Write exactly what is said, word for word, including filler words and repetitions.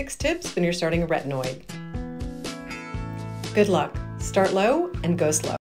six tips when you're starting a retinoid. Good luck. Start low and go slow.